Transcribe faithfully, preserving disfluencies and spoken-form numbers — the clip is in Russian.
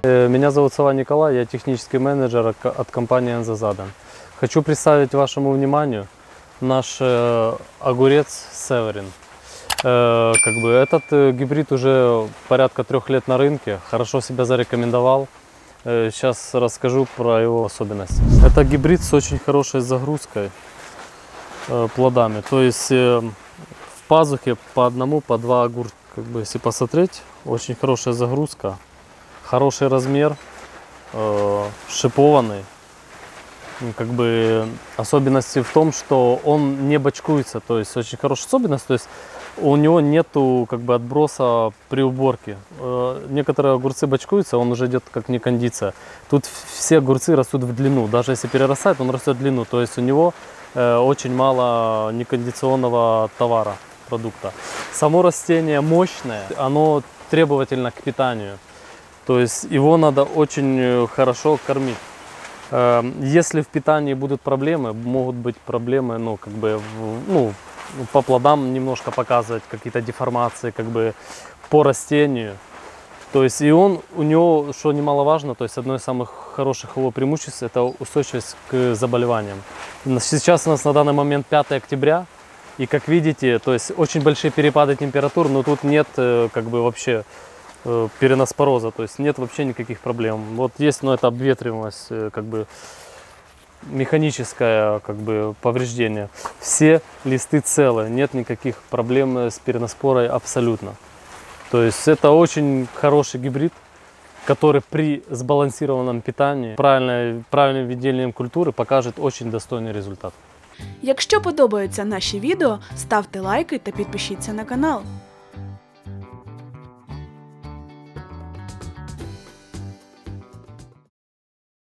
Меня зовут Сова Николай, я технический менеджер от компании Энзазаден. Хочу представить вашему вниманию наш огурец Северин. Как бы этот гибрид уже порядка трех лет на рынке, хорошо себя зарекомендовал. Сейчас расскажу про его особенности. Это гибрид с очень хорошей загрузкой плодами. То есть в пазухе по одному, по два огурца. Как бы, если посмотреть, очень хорошая загрузка, хороший размер, шипованный. Как бы особенности в том, что он не бочкуется, то есть очень хорошая особенность, то есть у него нету как бы отброса при уборке. Некоторые огурцы бочкуются, он уже идет как не кондиция. Тут все огурцы растут в длину, даже если перерастает, он растет в длину, то есть у него очень мало некондиционного товара, продукта. Само растение мощное, оно требовательно к питанию, то есть его надо очень хорошо кормить. Если в питании будут проблемы, могут быть проблемы, ну, как бы, ну, по плодам немножко показывать какие-то деформации, как бы, по растению. То есть, и он, у него, что немаловажно, то есть, одно из самых хороших его преимуществ, это устойчивость к заболеваниям. Сейчас у нас на данный момент пятое октября, и, как видите, то есть, очень большие перепады температур, но тут нет, как бы, вообще переноспороза, то есть нет вообще никаких проблем. Вот есть, но это обветриваемость, как бы механическое, как бы, повреждение. Все листы целы, нет никаких проблем с переноспорой абсолютно. То есть это очень хороший гибрид, который при сбалансированном питании, правильной, правильным ведением культуры покажет очень достойный результат. Якщо подобаються наші відео, ставте лайки та підпишіться на канал.